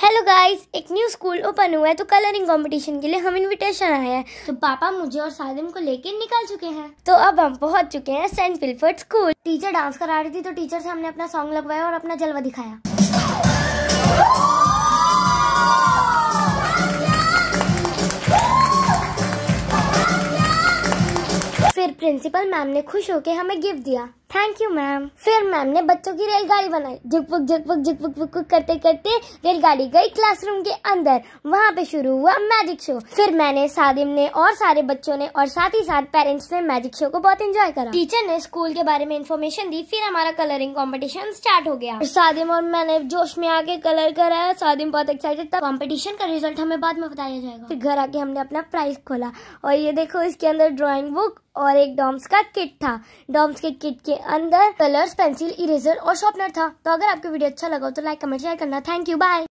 Hello guys, एक new school open हुआ है तो कलरिंग कंपटीशन के लिए हम इनविटेशन आए हैं। तो पापा मुझे और सादिम को लेके निकल चुके हैं। तो अब हम पहुंच चुके हैं saint Wilfred school. Teacher dance करा रही थी तो टीचर से हमने अपना सॉन्ग लगवाया और अपना जलवा दिखाया। फिर प्रिंसिपल मैम ने खुश होकर हमें गिफ्ट दिया। Thank you ma'am. फिर मैम ने बच्चों की रेलगाड़ी बनाई। झुकपुक झुकपुक झुकपुक पुक करते करते रेलगाड़ी गई क्लासरूम के अंदर। वहाँ पे शुरू हुआ मैजिक शो। फिर मैंने, सादिम ने और सारे बच्चों ने और साथ ही साथ पेरेंट्स ने मैजिक शो को बहुत एंजॉय करा। टीचर ने स्कूल के बारे में इन्फॉर्मेशन दी। फिर हमारा कलरिंग कॉम्पिटिशन स्टार्ट हो गया। सादिम और मैंने जोश में आके कलर कराया। सादिम बहुत एक्साइटेड था। कॉम्पिटिशन का रिजल्ट हमें बाद में बताया जाएगा। फिर घर आके हमने अपना प्राइज खोला और ये देखो, इसके अंदर ड्रॉइंग बुक और एक डॉम्स का किट था। डॉम्स के किट के अंदर कलर्स, पेंसिल, इरेजर और शार्पनर था। तो अगर आपको वीडियो अच्छा लगा तो लाइक, कमेंट, शेयर करना। Thank you, bye.